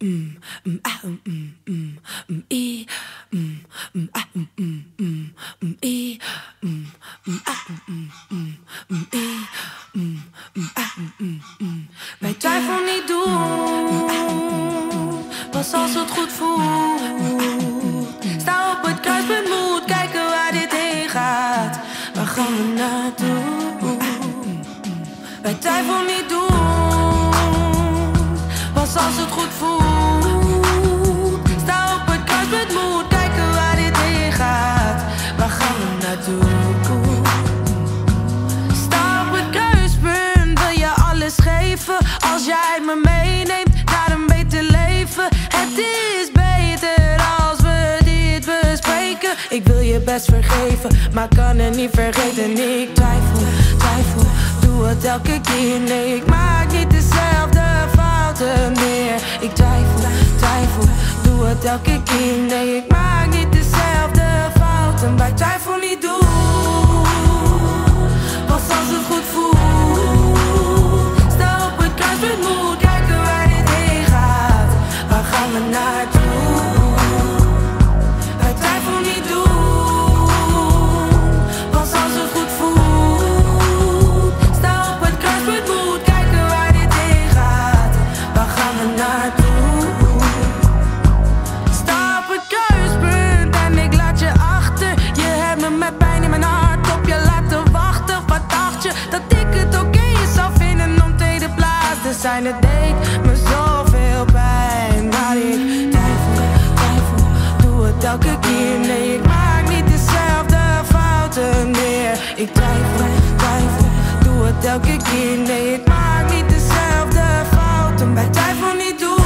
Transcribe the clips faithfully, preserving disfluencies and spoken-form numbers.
mm, mm, ah, mm, mm, mm, i, mm, mm, ah, mm, mm, mm, mm, i, mm, mm, ah, mm, mm, mm, i, mm, mm, ah, mm, mm. Bij twijfel niet doen, pas als het goed voelt. Sta op het kruispunt, moet kijken waar dit heen gaat. Waar gaan we naartoe? Bij twijfel niet doen, pas als het goed voelt. Sta op het kruispunt, moet kijken waar dit heen gaat. Waar gaan we naartoe? Sta op het kruispunt, wil je alles geven. Als jij me meeneemt naar een beter leven. Het is beter als we dit bespreken. Ik wil je best vergeven, maar kan het niet vergeten. Ik twijfel, twijfel, doe het elke keer. Nee, ik maak niet dezelfde fouten meer. Ik twijfel, twijfel, doe het elke keer. Nee, ik maak niet dezelfde fouten. Bij twijfel niet doen, pas als het goed voelt. Sta op het kruispunt, moet kijken waar dit heen gaat. Waar gaan we naartoe? Bij twijfel niet doen, pas als het goed voelt. Sta op het kruispunt, moet kijken waar dit heen gaat. Waar gaan we naartoe? Sta op het kruispunt en ik laat je achter. Je hebt me met pijn in mijn hart op je laten wachten. Wat dacht je, dat ik het oké is zou vinden om tweede plaats te zijn? Het deed me zoveel pijn, maar ik twijfel, twijfel, doe het elke keer. Nee, ik maak niet dezelfde fouten meer. Ik twijfel, twijfel, doe het elke keer. Nee, ik maak niet dezelfde fouten. Bij twijfel niet doen,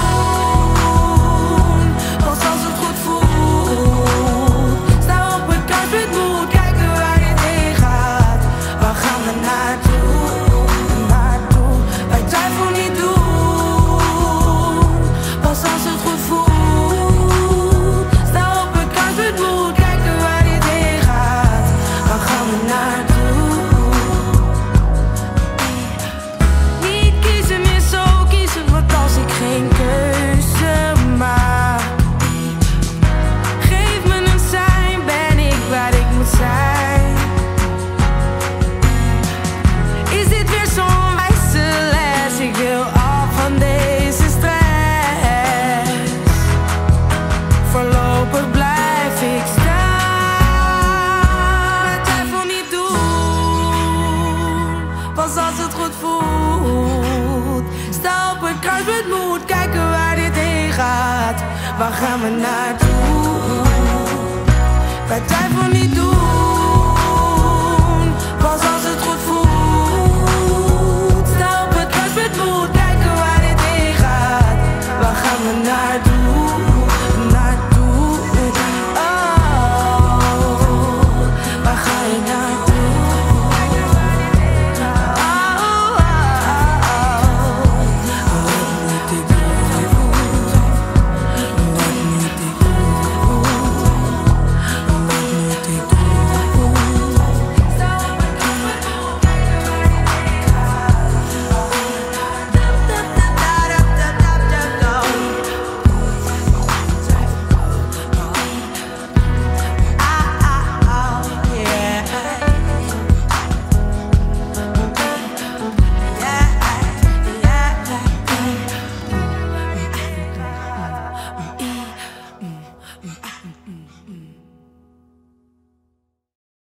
pas als het goed voelt. Sta op het kruispunt, moet kijken waar dit heen gaat. Waar gaan we naartoe? Naartoe. Bij twijfel niet doen, pas als het goed voelt. Sta op het kruispunt, moet kijken waar dit heen gaat. Waar gaan we naartoe? Niet kiezen is zo kiezen, want als ik geen keuze maak. Geef me een sein, ben ik waar ik moet zijn. Is dit weer zo'n wijze les? Ik wil af van deze stress. Voorlopig blijf ik staan. Bij twijfel niet doen, pas als het goed voelt. Sta op het kruispunt, moet kijken waar dit heen gaat. Waar gaan we naartoe? Bij twijfel niet doen.